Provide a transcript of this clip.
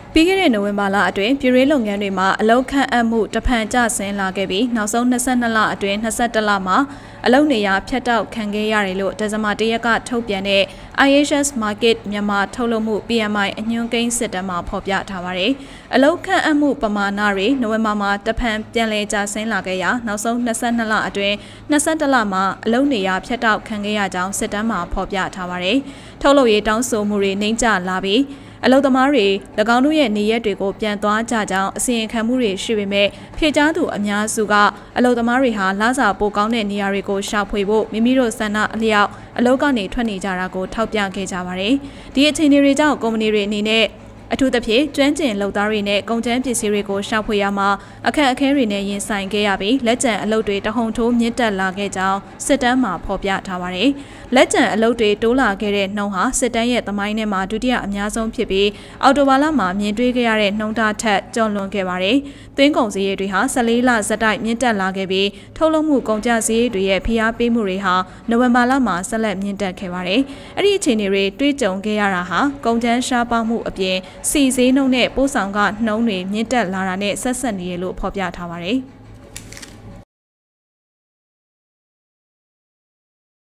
ပြီးခဲ့တဲ့နိုဝင်ဘာလအတွင်းပြည်ရေးလုပ်ငန်းတွေမှာအလုပ်ခန့်အပ်မှုတဖန်ကျဆင်းလာခဲ့ပြီးနောက်ဆုံး22လအတွင်း21လမှာအလုပ်နေရာဖြတ်တောက်ခံခဲ့ရတယ်လို့ဒီဇင်ဘာ1ရက်ကထုတ်ပြန်တဲ့ IHS Markit မြန်မာထုတ်လုပ်မှု PMI အညွှန်းကိန်းစစ်တမ်းမှာဖော်ပြထားပါတယ်။အလုပ်ခန့်အပ်မှုပမာဏတွေနိုဝင်ဘာမှာတဖန်ပြန်လည်ကျဆင်းလာခဲ့ရာနောက်ဆုံး22လအတွင်း21လမှာအလုပ်နေရာဖြတ်တောက်ခံခဲ့ရကြောင်းစစ်တမ်းမှာဖော်ပြထားပါတယ်။ထုတ်လုပ်ရေးတောင်းဆိုမှုတွေနှိမ့်ကျလာပြီးအလုပ်သမားတွေ၎င်းတို့ရဲ့နေရက်တွေကိုပြန်သွားကြကြောင်းအစီရင်ခံမှုတွေရှိပေမဲ့ဖြည့်ကြားသူအများစုကအလုပ်သမားတွေဟာလစာပိုကောင်းတဲ့နေရာတွေကိုရှာဖွေဖို့မိမိတို့ဆန္ဒအလျောက်အလုပ်ကနေထွက်နေကြတာကိုထောက်ပြခဲ့ကြပါတယ်။ဒီအခြေအနေတွေကြောင့်ကုမ္ပဏီတွေအနေနဲ့အထူးသဖြင့်ကျွမ်းကျင်လုပ်သားတွေနဲ့ကုန်ကျန်းပစ္စည်းတွေကိုရှာဖွေရမှာအခက်အခဲတွေနဲ့ရင်ဆိုင်ခဲ့ရပြီးလက်ကျန်အလုပ်တွေတဟုန်ထိုးမြင့်တက်လာခဲ့ကြောင်းစစ်တမ်းမှာဖော်ပြထားပါတယ်။လက်ကျန်အလုပ်တွေတိုးလာခဲ့တဲ့နှုန်းဟာစစ်တမ်းရဲ့သမိုင်းထဲမှာဒုတိယအများဆုံးဖြစ်ပြီးအော်တိုဘာလမှာမြင်တွေ့ခဲ့ရတဲ့နှုန်းထားထက်ကျော်လွန်ခဲ့ပါတယ်။သွင်းကုန်စည်တွေဟာ14လဇက်တိုက်မြင့်တက်လာခဲ့ပြီးထုတ်လုပ်မှုကုန်ကျစရိတ်တွေရဲ့ဖိအားပေးမှုတွေဟာနိုဝင်ဘာလမှာဆက်လက်မြင့်တက်ခဲ့ပါတယ်။အဲ့ဒီအခြေအနေတွေတွေ့ကြုံခဲ့ရတာဟာကုန်ကျန်းရှားပါမှုအပြင်စီဈေးနှုန်းနဲ့ပို့ဆောင်ကနှုန်းတွေမြင့်တက်လာတာနဲ့ဆက်ဆက်နေရလို့ဖော်ပြထားပါတယ်။